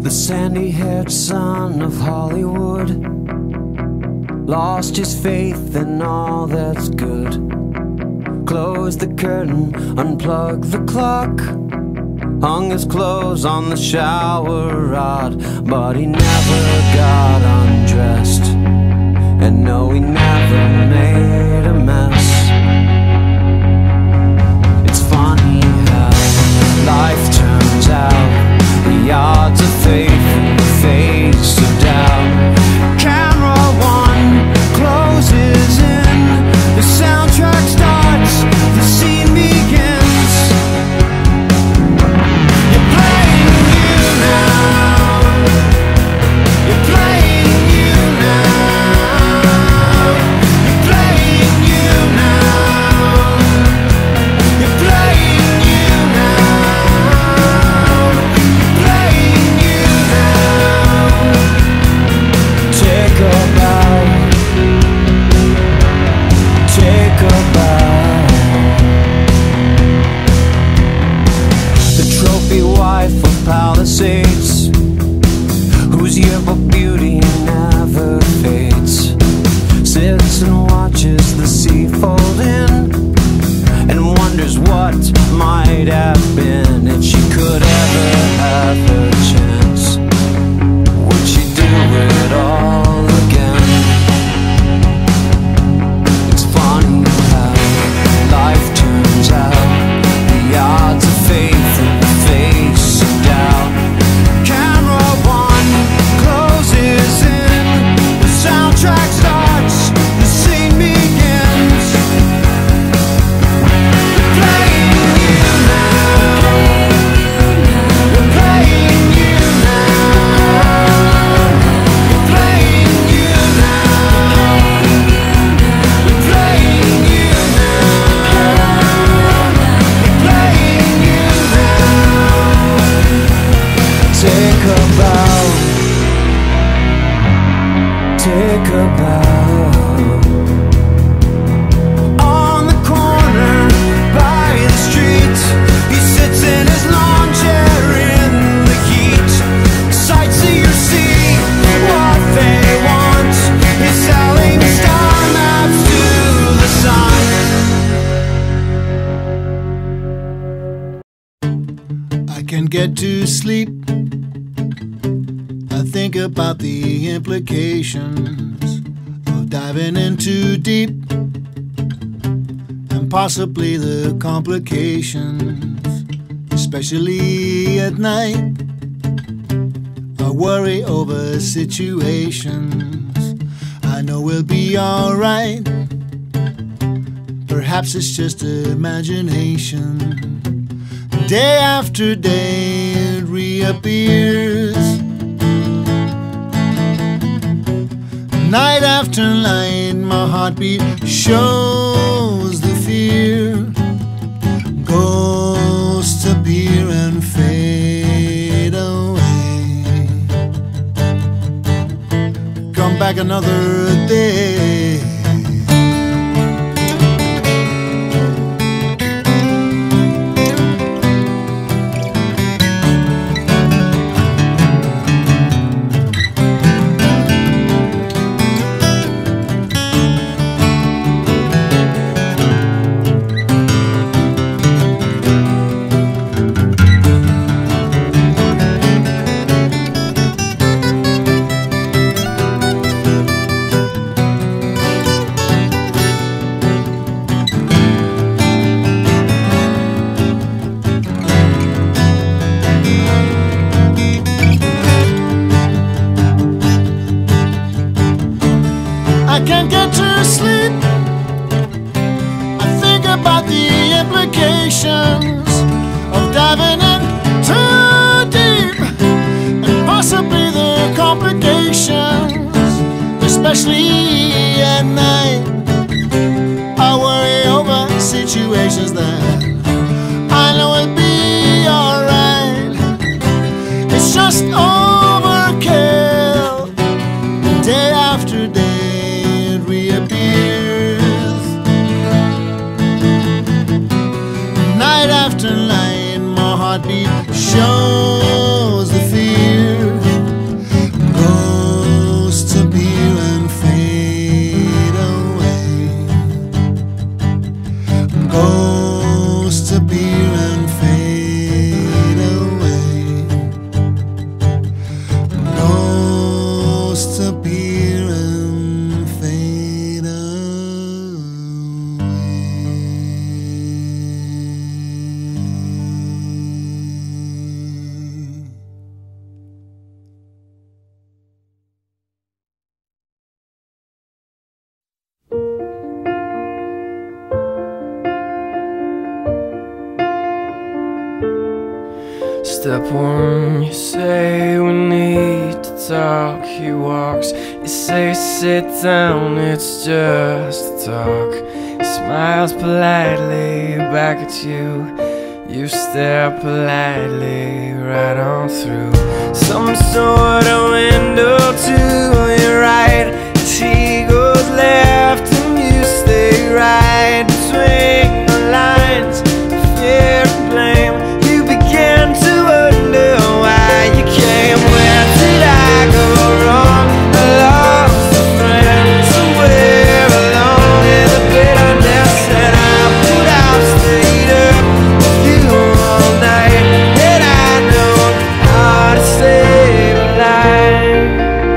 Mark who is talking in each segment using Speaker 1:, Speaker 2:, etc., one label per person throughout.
Speaker 1: The sandy-haired son of Hollywood lost his faith in all that's good. Closed the curtain, unplugged the clock, hung his clothes on the shower rod, but he never got undressed, and no, he never made a mess. It's funny how life turns out, the odds of faith in the face of doubt. Camera one closes in, the soundtrack starts, the scene begins. You're playing you now, you're playing you now, you're playing you now, you're playing you now, you're playing you now. Take a bow, take a bow. The trophy wife of Palisades, whose yearbook beauty never fades, sits and watches the sea fold in, and wonders what might have been if she could ever have her chance. Would she do it all again? It's funny how life turns out, the odds of faith in the face of doubt. Camera one closes in, the soundtrack starts, the scene begins. You're playing you now, you're playing you now, you're playing you now, you're playing you now, you're playing you now. Take a bow, take a bow. On the corner by the street, he sits in his lawn chair in the heat. Sightseers see what they want, he's selling star maps to the sun.
Speaker 2: I can't get to sleep. I think about the implications of diving in too deep, and possibly the complications, especially at night. I worry over situations I know we'll be alright. Perhaps it's just imagination. Day after day it reappears. Night after night my heartbeat shows the fear. Ghosts appear and fade away. Come back another day. I can't get to sleep. I think about the implications of diving in too deep, and possibly the complications, especially at night. I worry over situations that I know will be alright. It's just overkill. Day after day reappears. Night after night my heartbeat shows the fear.
Speaker 3: Step one, you say we need to talk. He walks, you say sit down, it's just a talk. He smiles politely back at you. You stare politely right on through some sort of window to your right. As he goes left and you stay right between the lines of fear and blame. You begin to wonder why you came. Where did I go wrong? I lost a friend somewhere along in the bitterness, and I would have stayed up with you all night, and I know how to save a life.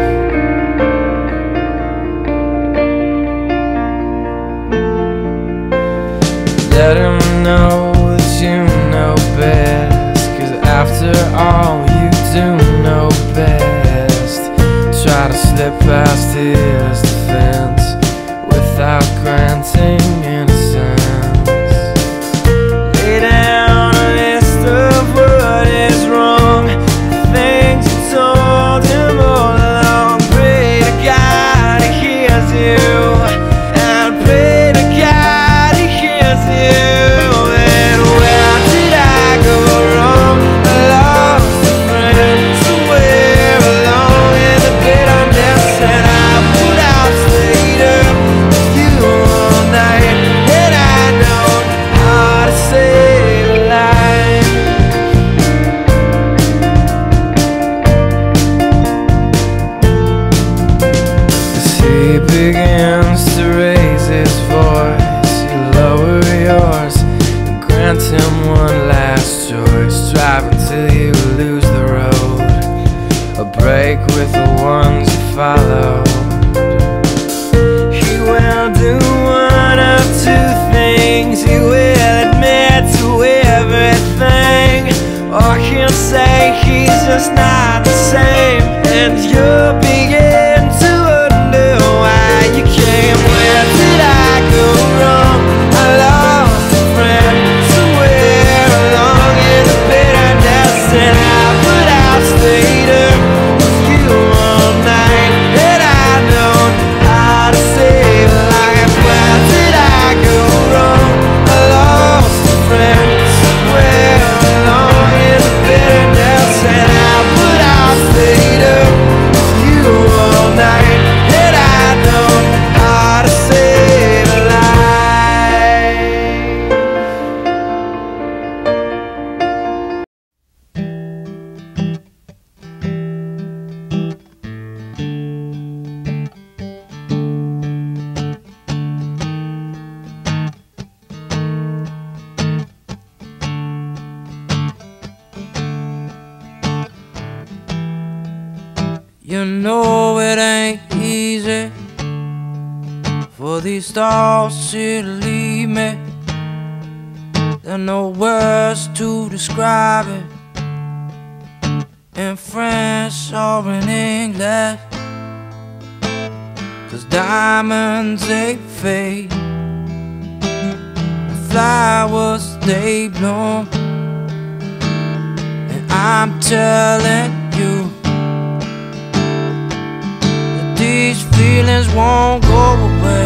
Speaker 3: Let him know that you know best, 'cause after all you do know best. Try to slip past his defense without granting innocence. Lay down a list of what is wrong, the things you told him all along. Pray to God he hears you, and pray to God he hears you. And where did I go wrong? I lost a friend somewhere along in the bitterness, and I would have stayed up with you all night, and I know how to save a life. As he begins to raise his voice, you lower yours and grant him one last choice. Drive until you lose the road, a break with the ones you follow. He will do one of two things. He will admit to everything, or he'll say he's just not the same, and you'll begin to wonder why you came. Where did I go wrong? I lost a friend somewhere along in the bitterness, and I would have stayed up with you all night, and I know how to save a life. Where did I go wrong? I lost a friend somewhere along in the bitterness, and I would have stayed up with you all night, and I know how to save a life. You know it ain't easy for these thoughts to leave me. There are no words to describe it in French or in English, 'cause diamonds they fade and flowers they bloom, and I'm telling you these feelings won't go away.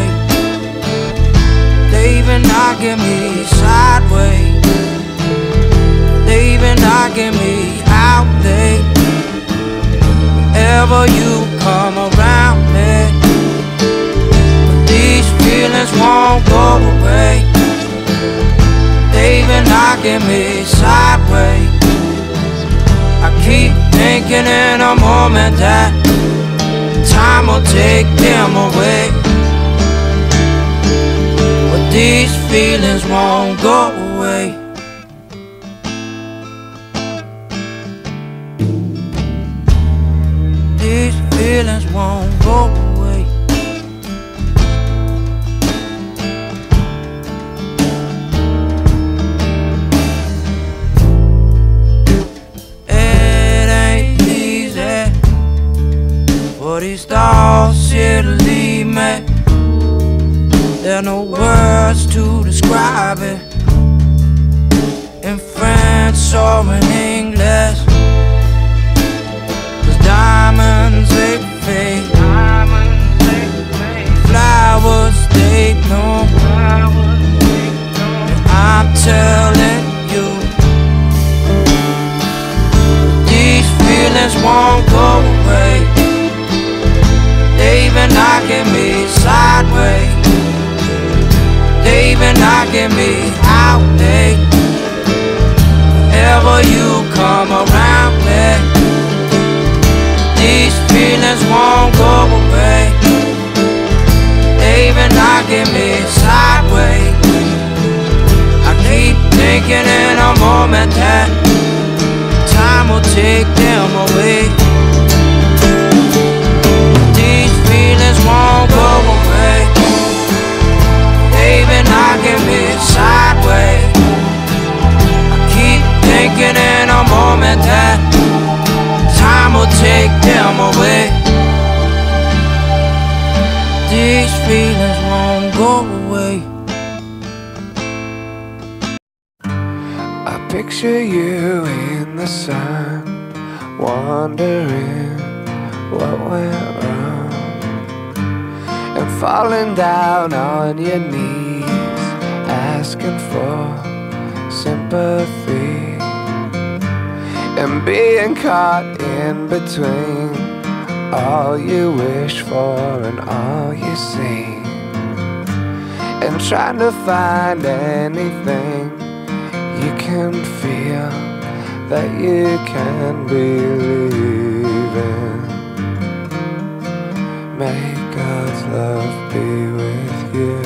Speaker 3: They even knocking me sideways, they even knocking me out late. Whenever you come around me, but these feelings won't go away. They even knocking me sideways. I keep thinking in a moment that time will take them away, but these feelings won't go away. These feelings won't go away. It ain't easy for these thoughts here to leave me. There are no words to describe it in French or in English, no power. I'm telling you, these feelings won't go away. They've been knocking me sideways. They've been knocking me out late. Whenever you come around me, these feelings won't go away. They've been knocking me sideways. I keep thinking in a moment that time will take them away. These feelings won't go away. They've been knocking me sideways. I keep thinking in a moment that time will take them away. These feelings won't go away.
Speaker 1: I picture you in the sun, wondering what went wrong, and falling down on your knees, asking for sympathy, and being caught in between all you wish for and all you see, and trying to find anything you can feel that you can believe in. May God's love be with you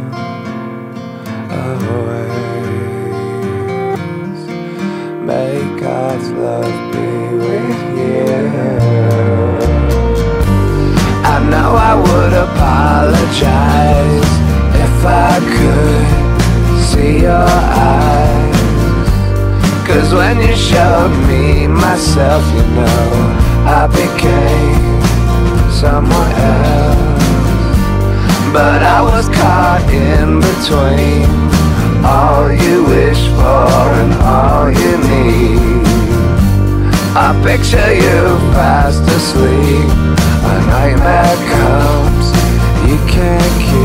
Speaker 1: always. May God's love be with you. I know I would apologize if I could see your eyes, 'cause when you showed me myself, you know, I became someone else. But I was caught in between all you wish for and all you need. I picture you fast asleep, a nightmare comes, you can't keep